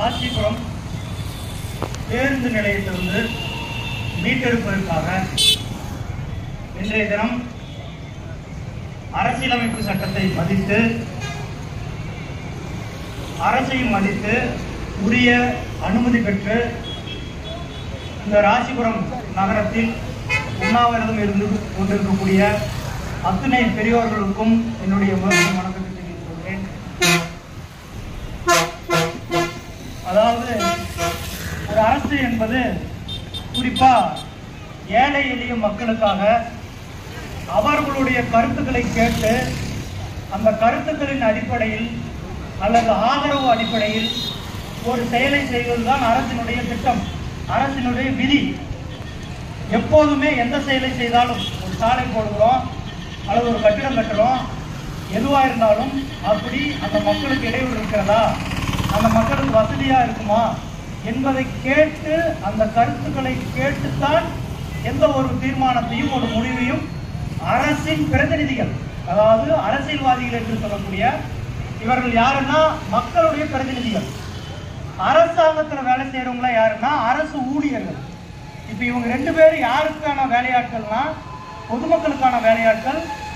ராசிபுரம் பேருந்து நிலையத்திலிருந்து மீட்டெடுப்பதற்காக இன்றைய தினம் அரசியலமைப்பு சட்டத்தை மதித்து அரசையும் மதித்து உரிய அனுமதி பெற்று இந்த ராசிபுரம் நகரத்தில் உண்ணாவிரதம் இருந்து கொண்டிருக்கக்கூடிய அத்தனை பெரியோர்களுக்கும் என்னுடைய வணக்கத்தை தெரிவித்துக் கொள்கிறேன். அதாவது ஒரு அரசு என்பது குறிப்பா ஏழை எளிய மக்களுக்காக அவர்களுடைய கருத்துக்களை கேட்டு அந்த கருத்துக்களின் அடிப்படையில் அல்லது ஆதரவு அடிப்படையில் ஒரு செயலை செய்வதுதான் அரசினுடைய திட்டம், அரசினுடைய விதி. எப்போதுமே எந்த செயலை செய்தாலும் ஒரு சாலை போடுகிறோம் அல்லது ஒரு கட்டிடம் கட்டுறோம், எதுவாக இருந்தாலும் அப்படி அந்த மக்களுக்கு இடையூறு இருக்கிறதா, அந்த மக்களுக்கு வசதியா இருக்குமா என்பதை கேட்டு அந்த கருத்துக்களை கேட்டுத்தான் எந்த ஒரு தீர்மானத்தையும் ஒரு முடிவையும் அரசின் பிரதிநிதிகள், அதாவது அரசியல்வாதிகள் என்று சொல்லக்கூடிய இவர்கள் யாருன்னா மக்களுடைய பிரதிநிதிகள். அரசாங்கத்தில் வேலை செய்யறவங்களா யாருன்னா அரசு ஊழியர்கள். இப்ப இவங்க ரெண்டு பேரும் யாருக்கான வேலையாட்கள்னா பொதுமக்களுக்கான வேலையாட்கள்,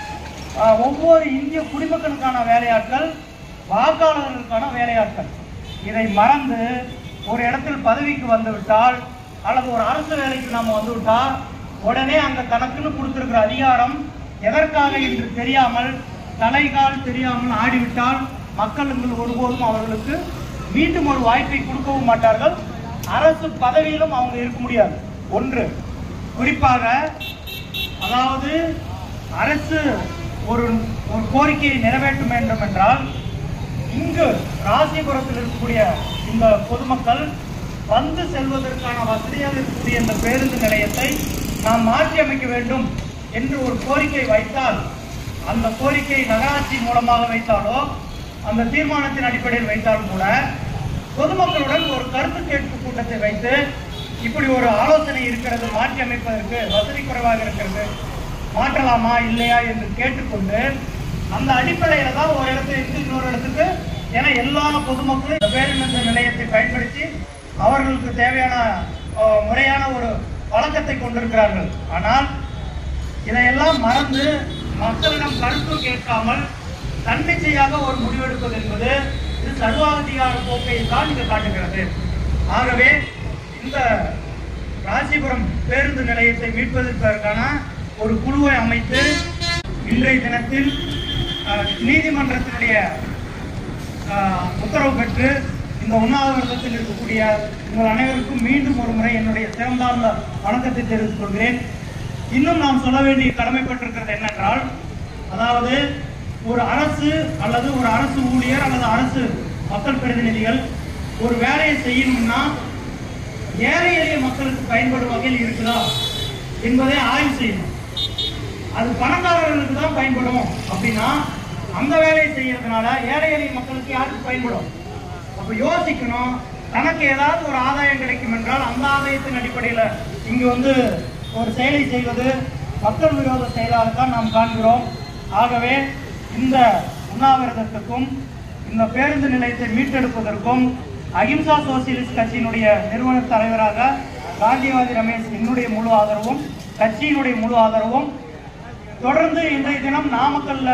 ஒவ்வொரு இந்திய குடிமக்களுக்கான வேலையாட்கள், வாக்காளர்களுக்கான வேலையாட்கள். இதை மறந்து ஒரு இடத்தில் பதவிக்கு வந்துவிட்டால் அல்லது ஒரு அரசு வேலைக்கு நாம வந்துவிட்டால் உடனே அங்க தனக்குன்னு கொடுத்திருக்கிற அதிகாரம் எதற்காக என்று தெரியாமல் தலைகால் தெரியாமல் ஆடிவிட்டால் மக்களுக்கு ஒருபோதும் அவர்களுக்கு மீண்டும் ஒரு வாய்ப்பை கொடுக்கவும் மாட்டார்கள். அரசு பதவியிலும் அவங்க இருக்க முடியாது. ஒன்று குறிப்பாக, அதாவது அரசு ஒரு கோரிக்கையை நிறைவேற்ற வேண்டும் என்றால் இங்கு ராசிபுரத்தில் இருக்கக்கூடிய இந்த பொதுமக்கள் வந்து செல்வதற்கான வசதியாக இருக்கக்கூடிய இந்த பேருந்து நிலையத்தை நாம் மாற்றி அமைக்க வேண்டும் என்று ஒரு கோரிக்கை வைத்தால், அந்த கோரிக்கை நகராட்சி மூலமாக வைத்தாலோ அந்த தீர்மானத்தின் அடிப்படையில் வைத்தாலும் கூட பொதுமக்களுடன் ஒரு கருத்து கேட்பு கூட்டத்தை வைத்து இப்படி ஒரு ஆலோசனை இருக்கிறது, மாற்றி அமைப்பதற்கு வசதி குறைவாக இருக்கிறது, மாற்றலாமா இல்லையா என்று கேட்டுக்கொண்டு அந்த அடிப்படையில தான் ஒரு இடத்திலிருந்து இன்னொரு இடத்துக்கு, ஏன்னா எல்லா பொதுமக்களும் பேருந்து நிலையத்தை பயன்படுத்தி அவர்களுக்கு தேவையான முறையான ஒரு வழக்கத்தை கொண்டிருக்கிறார்கள். ஆனால் இதையெல்லாம் மறந்து மக்களிடம் கருத்து கேட்காமல் தன்னிச்சையாக ஒரு முடிவெடுப்பது என்பது இது சர்வாதிகார போக்கை தான் இங்கு காட்டுகிறது. ஆகவே இந்த ராசிபுரம் பேருந்து நிலையத்தை மீட்பதற்கான ஒரு குழுவை அமைத்து இன்றைய தினத்தில் நீதிமன்றத்தினுடைய உத்தரவு பெற்று இந்த உண்ணாவிரதத்தில் இருக்கக்கூடிய உங்கள் அனைவருக்கும் மீண்டும் ஒரு முறை என்னுடைய சிறந்தார்ந்த வணக்கத்தை தெரிவித்துக் கொள்கிறேன். இன்னும் நாம் சொல்ல வேண்டிய கடமைப்பட்டிருக்கிறது என்னென்றால், அதாவது ஒரு அரசு அல்லது ஒரு அரசு ஊழியர் அல்லது அரசு மக்கள் பிரதிநிதிகள் ஒரு வேலையை செய்யணும்னா ஏழை எளிய மக்களுக்கு பயன்படும் வகையில் இருக்குதா என்பதை ஆய்வு செய்யணும். அது பணக்காரர்களுக்கு தான் பயன்படும் அப்படின்னா அந்த வேலையை செய்யறதுனால ஏழை எளிய மக்களுக்கு யாருக்கு பயன்படும்? அப்ப யோசிக்கணும். தனக்கு ஏதாவது ஒரு ஆதாயம் கிடைக்கும் என்றால் அந்த ஆதாயத்தின் அடிப்படையில் இங்கு வந்து ஒரு செயலை செய்வது மக்கள் விரோத செயலாக தான் நாம் காண்கிறோம். ஆகவே இந்த உண்ணாவிரதத்துக்கும் இந்த பேருந்து நிலையத்தை மீட்டெடுப்பதற்கும் அகிம்சா சோசியலிஸ்ட் கட்சியினுடைய நிறுவன தலைவராக காந்திவாதி ரமேஷ் என்னுடைய முழு ஆதரவும், கட்சியினுடைய முழு ஆதரவும். தொடர்ந்து இன்றைய தினம் நாமக்கல்ல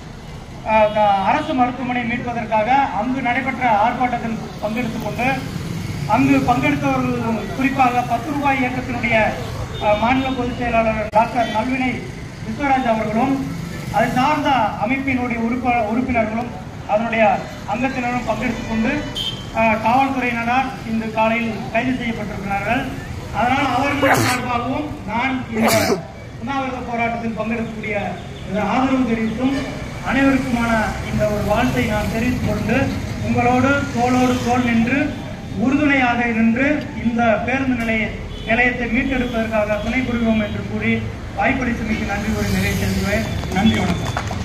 அரசு மருத்துவமனை மீட்பதற்காக அங்கு நடைபெற்ற ஆர்ப்பாட்டத்தில் பங்கெடுத்துக் கொண்டு அங்கு பங்கெடுத்தவர்கள் குறிப்பாக 10 ரூபாய் இயக்கத்தினுடைய மாநில பொதுச் செயலாளர் டாக்டர் நல்வினை விஸ்வராஜ் அவர்களும் அதை சார்ந்த அமைப்பினுடைய உறுப்பினர்களும் அதனுடைய அங்கத்தினரும் பங்கெடுத்துக் கொண்டு காவல்துறையினரால் இன்று காலையில் கைது செய்யப்பட்டிருக்கிறார்கள். அதனால் அவர்கள் சார்பாகவும் நான் இந்த உண்ணாவிரத போராட்டத்தில் பங்கெடுக்கக்கூடிய ஆதரவு தெரிவித்தும் அனைவருக்குமான இந்த ஒரு வாழ்த்தை நான் தெரிவித்துக் கொண்டு உங்களோடு தோளோடு தோள் நின்று உறுதுணையாக நின்று இந்த பேருந்து நிலையத்தை மீட்டெடுப்பதற்காக துணை புரிவோம் என்று கூறி வாய்ப்பளித்தமைக்கு நன்றி கூறி நிறைவு செய்கிறேன். நன்றி, வணக்கம்.